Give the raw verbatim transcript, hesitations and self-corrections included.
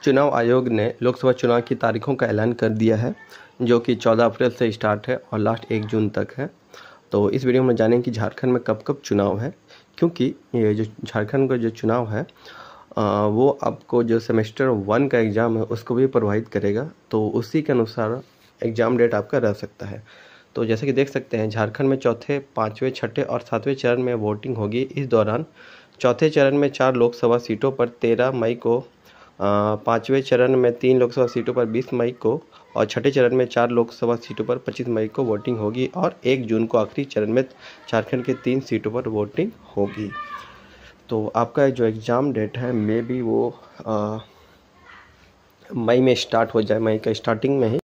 चुनाव आयोग ने लोकसभा चुनाव की तारीखों का ऐलान कर दिया है, जो कि चौदह अप्रैल से स्टार्ट है और लास्ट एक जून तक है। तो इस वीडियो में जानेंगे कि झारखंड में कब कब चुनाव है, क्योंकि ये जो झारखंड का जो चुनाव है आ, वो आपको जो सेमेस्टर वन का एग्ज़ाम है उसको भी प्रभावित करेगा। तो उसी के अनुसार एग्ज़ाम डेट आपका रह सकता है। तो जैसे कि देख सकते हैं, झारखंड में चौथे, पाँचवें, छठे और सातवें चरण में वोटिंग होगी। इस दौरान चौथे चरण में चार लोकसभा सीटों पर तेरह मई को, पाँचवें चरण में तीन लोकसभा सीटों पर बीस मई को और छठे चरण में चार लोकसभा सीटों पर पच्चीस मई को वोटिंग होगी और एक जून को आखिरी चरण में झारखंड के तीन सीटों पर वोटिंग होगी। तो आपका जो एग्ज़ाम डेट है मे बी वो आ, मई में स्टार्ट हो जाए, मई का स्टार्टिंग में ही